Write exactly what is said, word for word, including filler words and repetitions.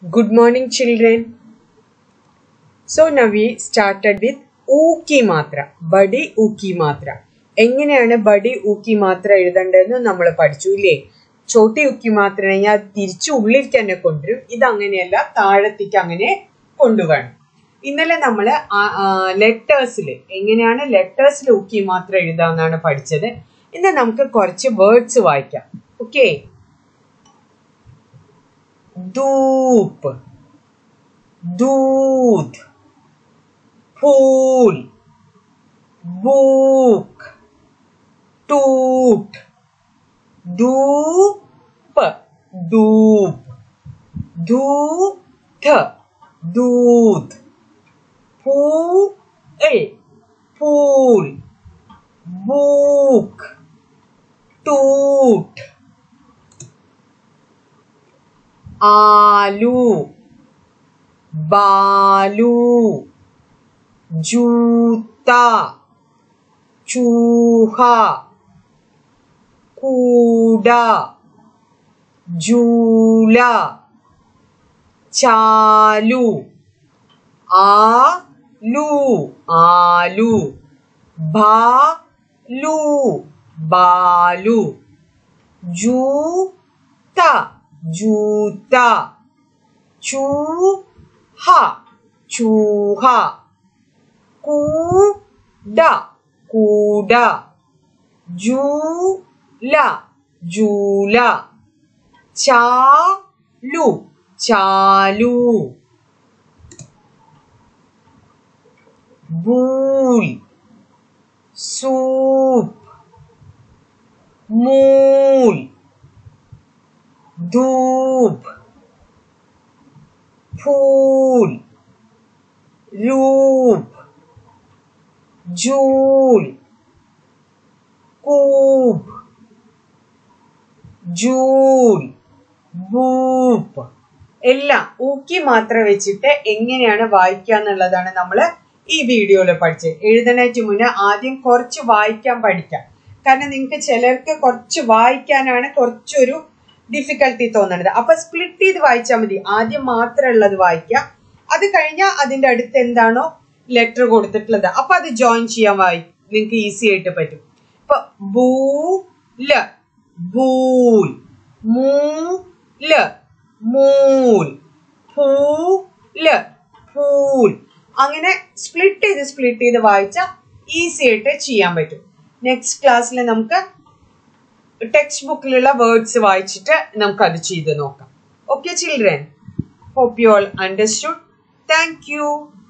Good morning, children. So now we started with Uki Matra. Badi Uki Matra. എങ്ങനെയാണ് ബഡി ഊക്കി മാത്ര എഴുതേണ്ടതെന്ന് നമ്മൾ പഠിച്ചു ഇല്ലേ? ചോട്ടി ഊക്കി മാത്രനെ ഞാൻ തിരിച്ചു ഉള്ളിലേക്ക് തന്നെ കൊണ്ടുവരും. ഇതങ്ങനെയല്ല, താഴത്തേക്ക് അങ്ങനെ കൊണ്ടുപോകണം. ഇന്നലെ നമ്മൾ ലെറ്റേഴ്സിൽ എങ്ങനെയാണ് ലെറ്റേഴ്സിൽ ഊക്കി മാത്ര എഴുതാന്നാണ് പഠിച്ചത്. ഇന്ന് നമുക്ക് കുറച്ച് വേർഡ്സ് വായിക്കാം. ഓക്കെ, धूप, दूध, फूल, बुक, टूट, धूप, धूप, दूध, दूध, फूल, फूल, बुक, टूट, आलू, बालू, जूता, चूहा, कूड़ा, झूला, चालू, आलू, आलू, भालू, बालू, जूता, जूता, चूहा, चूहा, कूड़ा, कूड़ा, झूला, झूला, चालू, चालू, बूल, सूप, मूल, धूप, फूल, रूप, जूल, कूप, ജൂൽ, ബൂപ്പ് എല്ലാം ഊക്കി മാത്രം വെച്ചിട്ട് എങ്ങനെയാണ് വായിക്കുക എന്നുള്ളതാണ് നമ്മൾ ഈ വീഡിയോയിൽ പഠിച്ചത്. എഴുതാനായിട്ട് മുന്നേ ആദ്യം കുറച്ച് വായിക്കാൻ പഠിക്കാം. കാരണം നിങ്ങൾക്ക് ചിലർക്ക് കുറച്ച് വായിക്കാനാണ് കുറച്ചൊരു ഡിഫിക്കൽട്ടി തോന്നുന്നത്. അപ്പൊ സ്പ്ലിറ്റ് ചെയ്ത് വായിച്ചാൽ മതി. ആദ്യം മാത്രമുള്ളത് വായിക്കാം, അത് കഴിഞ്ഞാൽ അതിന്റെ അടുത്ത് എന്താണോ ലെറ്റർ കൊടുത്തിട്ടുള്ളത് അപ്പൊ അത് ജോയിൻ ചെയ്യാൻ വായി നിങ്ങൾക്ക് ഈസി ആയിട്ട് പറ്റും. ഇപ്പൊ ബൂല, ബൂൽ, മൂല, മൂൽ, പൂല, പൂൽ. അങ്ങനെ സ്പ്ലിറ്റ് ചെയ്ത് സ്പ്ലിറ്റ് ചെയ്ത് വായിച്ചാൽ ഈസി ആയിട്ട് ചെയ്യാൻ പറ്റും. നെക്സ്റ്റ് ക്ലാസ്സിൽ നമുക്ക് ടെക്സ്റ്റ് ബുക്കിലുള്ള വേർഡ്സ് വായിച്ചിട്ട് നമുക്ക് അത് ചെയ്ത് നോക്കാം. Okay children, hope you all understood. Thank U.